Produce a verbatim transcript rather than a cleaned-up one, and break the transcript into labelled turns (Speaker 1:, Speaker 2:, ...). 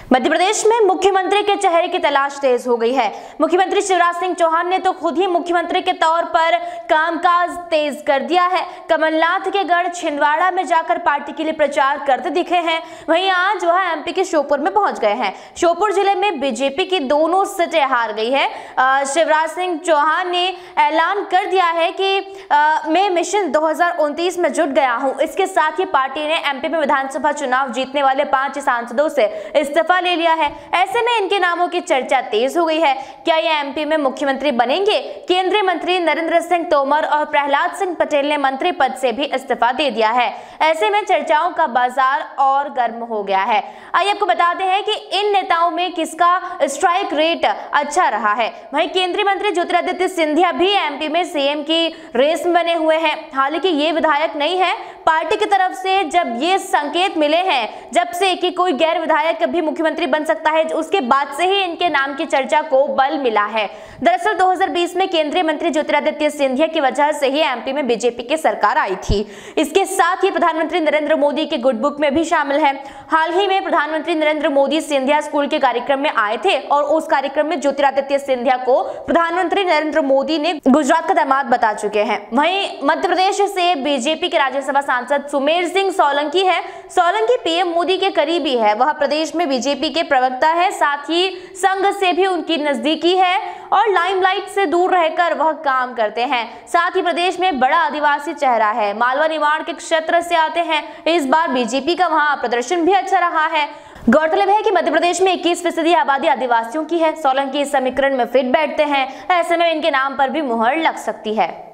Speaker 1: मध्य प्रदेश में मुख्यमंत्री के चेहरे की तलाश तेज हो गई है। मुख्यमंत्री शिवराज सिंह चौहान ने तो खुद ही मुख्यमंत्री के तौर पर कामकाज तेज कर दिया है। कमलनाथ के गढ़ छिंदवाड़ा में जाकर पार्टी के लिए प्रचार करते दिखे हैं। वहीं आज वह एमपी के श्योपुर में पहुंच गए हैं। श्योपुर जिले में बीजेपी की दोनों सीटें हार गई है। शिवराज सिंह चौहान ने ऐलान कर दिया है कि आ, मैं मिशन दो हजार उनतीस में जुट गया हूं। इसके साथ ही पार्टी ने एमपी में विधानसभा चुनाव जीतने वाले पांच सांसदों से इस्तीफा ले लिया है। ऐसे में इनके नामों की चर्चा तेज हो गई है। क्या ये एमपी में मुख्यमंत्री बनेंगे? केंद्रीय मंत्री नरेंद्र सिंह तोमर और प्रहलाद सिंह पटेल ने मंत्री पद से भी इस्तीफा दे दिया है। ऐसे में चर्चाओं का बाजार और गर्म हो गया है। आइए आपको बताते हैं कि इन नेताओं में किसका स्ट्राइक रेट अच्छा रहा है। वहीं केंद्रीय मंत्री ज्योतिरादित्य सिंधिया भी एमपी में सीएम की रेस में बने हुए हैं। हालांकि ये विधायक नहीं है। पार्टी की तरफ से जब ये संकेत मिले हैं जब से कि कोई गैर विधायक भी मुख्यमंत्री बन सकता है, उसके बाद से ही इनके नाम की चर्चा को बल मिला है। दरअसल दो हज़ार बीस में केंद्रीय मंत्री ज्योतिरादित्य सिंधिया की वजह से ही एमपी में बीजेपी की सरकार आई थी। इसके साथ ही प्रधानमंत्री नरेंद्र मोदी के गुड बुक में भी शामिल है। हाल ही में प्रधानमंत्री नरेंद्र मोदी सिंधिया स्कूल के कार्यक्रम में आए थे और उस कार्यक्रम में ज्योतिरादित्य सिंधिया को प्रधानमंत्री नरेंद्र मोदी ने गुजरात का दामाद बता चुके हैं। वहीं मध्य प्रदेश से बीजेपी के राज्यसभा सांसद सुमेर सिंह सोलंकी है। सोलंकी पीएम मोदी के करीबी है। वह प्रदेश में बीजेपी के प्रवक्ता है, साथ ही संघ से भी उनकी नजदीकी है और लाइमलाइट से दूर रहकर वह काम करते हैं। साथ ही प्रदेश में बड़ा आदिवासी चेहरा है। मालवा निमाड़ के क्षेत्र से आते हैं। इस बार बीजेपी का वहां प्रदर्शन भी अच्छा रहा है। गौरतलब है कि मध्य प्रदेश में इक्कीस फीसदी आबादी आदिवासियों की है। सोलंकी इस समीकरण में फिट बैठते हैं। ऐसे में इनके नाम पर भी मुहर लग सकती है।